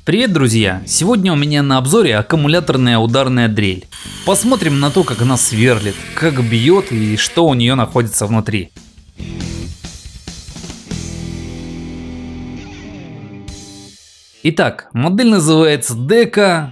Привет, друзья! Сегодня у меня на обзоре аккумуляторная ударная дрель. Посмотрим на то, как она сверлит, как бьет и что у нее находится внутри. Итак, модель называется DEKA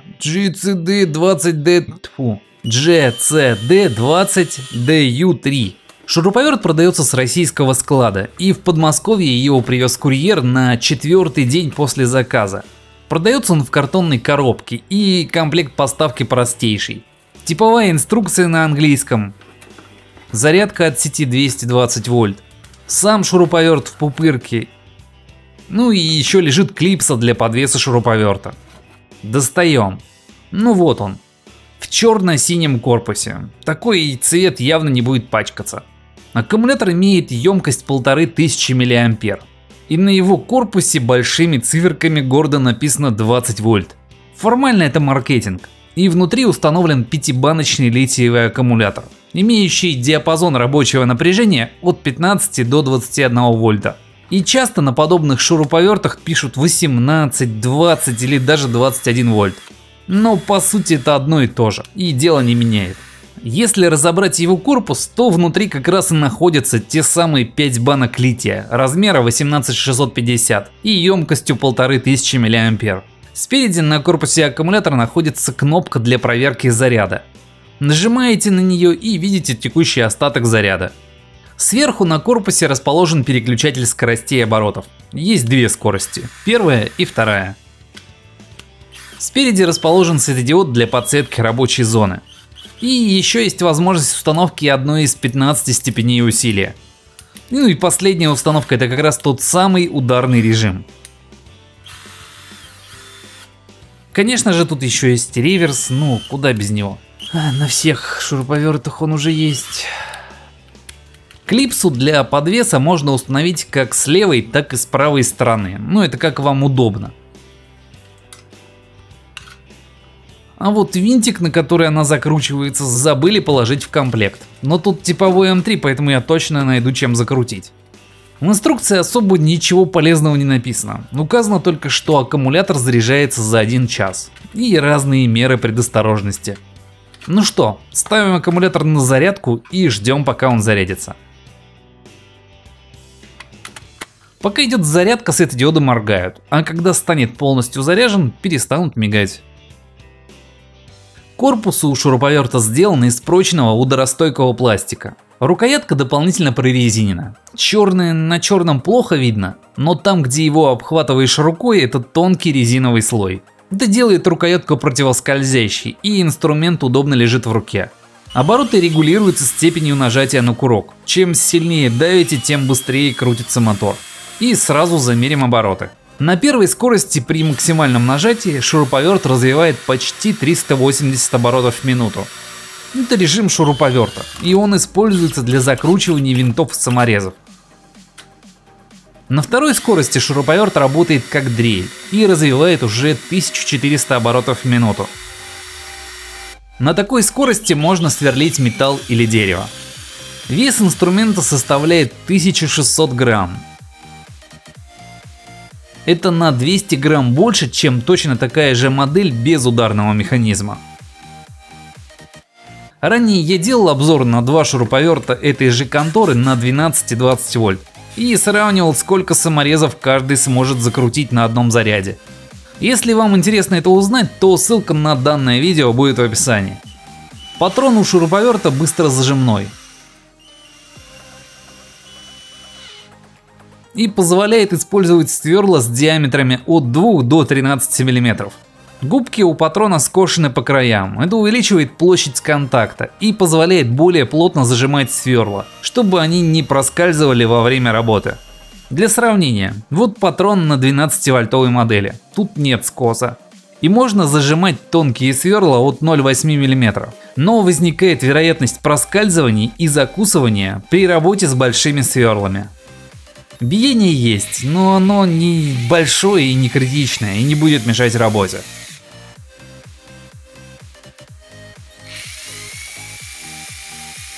GCD20DU3. Шуруповерт продается с российского склада, и в Подмосковье его привез курьер на 4-й день после заказа. Продается он в картонной коробке, и комплект поставки простейший. Типовая инструкция на английском. Зарядка от сети 220 вольт. Сам шуруповерт в пупырке. Ну и еще лежит клипса для подвеса шуруповерта. Достаем. Ну вот он. В черно-синем корпусе. Такой цвет явно не будет пачкаться. Аккумулятор имеет емкость 1500 мА. И на его корпусе большими циферками гордо написано 20 вольт. Формально это маркетинг. И внутри установлен 5-баночный литиевый аккумулятор, имеющий диапазон рабочего напряжения от 15 до 21 вольта. И часто на подобных шуруповертах пишут 18, 20 или даже 21 вольт. Но по сути это одно и то же, и дело не меняет. Если разобрать его корпус, то внутри как раз и находятся те самые 5 банок лития размера 18650 и емкостью 1500 мА. Спереди на корпусе аккумулятора находится кнопка для проверки заряда. Нажимаете на нее и видите текущий остаток заряда. Сверху на корпусе расположен переключатель скоростей оборотов. Есть две скорости, первая и вторая. Спереди расположен светодиод для подсветки рабочей зоны. И еще есть возможность установки одной из 15 степеней усилия. Ну и последняя установка — это как раз тот самый ударный режим. Конечно же, тут еще есть реверс, ну куда без него. На всех шуруповертах он уже есть. Клипсу для подвеса можно установить как с левой, так и с правой стороны. Ну это как вам удобно. А вот винтик, на который она закручивается, забыли положить в комплект. Но тут типовой М3, поэтому я точно найду чем закрутить. В инструкции особо ничего полезного не написано. Указано только, что аккумулятор заряжается за 1 час. И разные меры предосторожности. Ну что, ставим аккумулятор на зарядку и ждем, пока он зарядится. Пока идет зарядка, светодиоды моргают, а когда станет полностью заряжен, перестанут мигать. Корпус у шуруповерта сделан из прочного ударостойкого пластика. Рукоятка дополнительно прорезинена. Черное на черном плохо видно, но там, где его обхватываешь рукой, это тонкий резиновый слой. Это делает рукоятку противоскользящей, и инструмент удобно лежит в руке. Обороты регулируются степенью нажатия на курок. Чем сильнее давите, тем быстрее крутится мотор. И сразу замерим обороты. На первой скорости при максимальном нажатии шуруповерт развивает почти 380 оборотов в минуту. Это режим шуруповерта, и он используется для закручивания винтов и саморезов. На второй скорости шуруповерт работает как дрель и развивает уже 1400 оборотов в минуту. На такой скорости можно сверлить металл или дерево. Вес инструмента составляет 1600 грамм. Это на 200 грамм больше, чем точно такая же модель без ударного механизма. Ранее я делал обзор на 2 шуруповерта этой же конторы на 12 и 20 вольт и сравнивал, сколько саморезов каждый сможет закрутить на одном заряде. Если вам интересно это узнать, то ссылка на данное видео будет в описании. Патрон у шуруповерта быстрозажимной и позволяет использовать сверла с диаметрами от 2 до 13 мм. Губки у патрона скошены по краям, это увеличивает площадь контакта и позволяет более плотно зажимать сверла, чтобы они не проскальзывали во время работы. Для сравнения, вот патрон на 12-вольтовой модели, тут нет скоса. И можно зажимать тонкие сверла от 0,8 мм, но возникает вероятность проскальзываний и закусывания при работе с большими сверлами. Биение есть, но оно не большое и не критичное, и не будет мешать работе.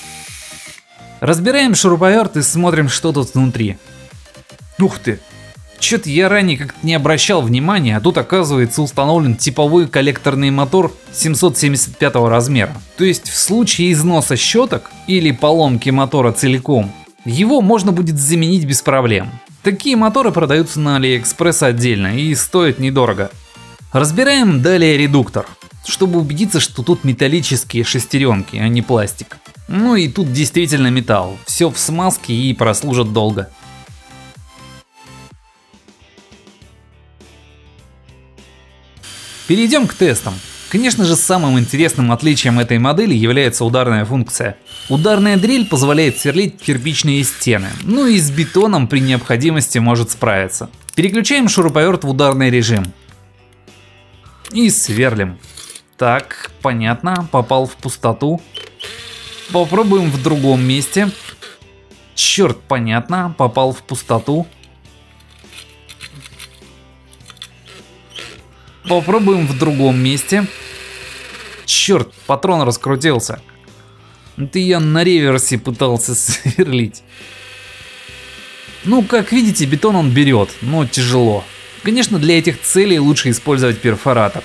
Разбираем шуруповерт и смотрим, что тут внутри. Ух ты! Чё-то я ранее как-то не обращал внимания, а тут оказывается установлен типовой коллекторный мотор 775 размера. То есть в случае износа щеток или поломки мотора целиком, его можно будет заменить без проблем. Такие моторы продаются на AliExpress отдельно и стоят недорого. Разбираем далее редуктор, чтобы убедиться, что тут металлические шестеренки, а не пластик. Ну и тут действительно металл, все в смазке и прослужит долго. Перейдем к тестам. Конечно же, самым интересным отличием этой модели является ударная функция. Ударная дрель позволяет сверлить кирпичные стены, ну и с бетоном при необходимости может справиться. Переключаем шуруповерт в ударный режим. И сверлим. Так, понятно, попал в пустоту. Попробуем в другом месте. Черт, понятно, попал в пустоту. Попробуем в другом месте. Черт, патрон раскрутился. Это я на реверсе пытался сверлить. Ну, как видите, бетон он берет, но тяжело. Конечно, для этих целей лучше использовать перфоратор.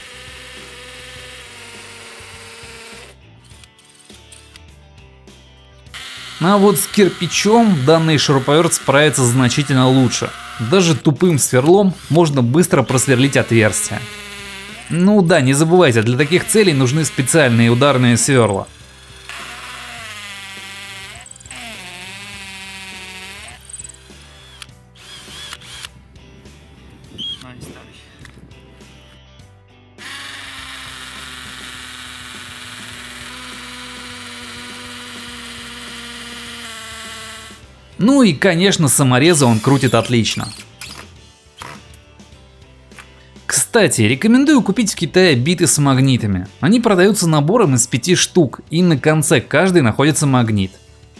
А вот с кирпичом данный шуруповерт справится значительно лучше. Даже тупым сверлом можно быстро просверлить отверстие. Ну да, не забывайте, для таких целей нужны специальные ударные сверла. Ну и конечно, саморезы он крутит отлично. Кстати, рекомендую купить в Китае биты с магнитами. Они продаются набором из 5 штук, и на конце каждой находится магнит.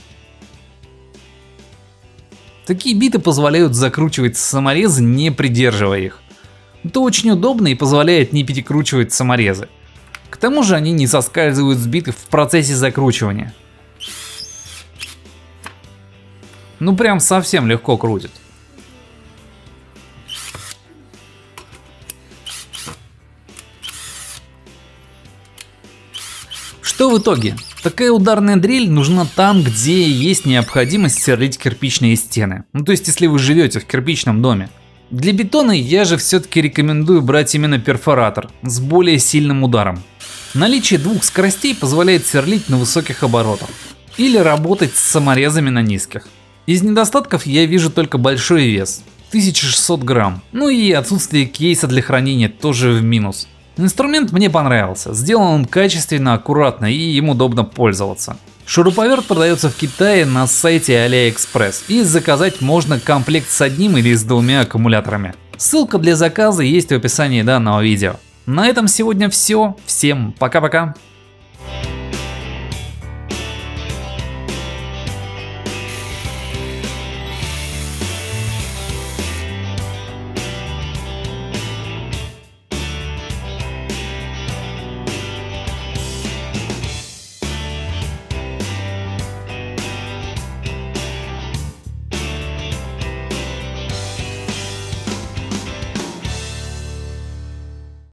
Такие биты позволяют закручивать саморезы, не придерживая их. Это очень удобно и позволяет не перекручивать саморезы. К тому же они не соскальзывают с биты в процессе закручивания. Ну прям совсем легко крутит. Что в итоге? Такая ударная дрель нужна там, где есть необходимость сверлить кирпичные стены. Ну то есть если вы живете в кирпичном доме. Для бетона я же все-таки рекомендую брать именно перфоратор с более сильным ударом. Наличие двух скоростей позволяет сверлить на высоких оборотах или работать с саморезами на низких. Из недостатков я вижу только большой вес, 1600 грамм, ну и отсутствие кейса для хранения тоже в минус. Инструмент мне понравился, сделан он качественно, аккуратно и им удобно пользоваться. Шуруповерт продается в Китае на сайте AliExpress и заказать можно комплект с одним или с двумя аккумуляторами. Ссылка для заказа есть в описании данного видео. На этом сегодня все, всем пока-пока.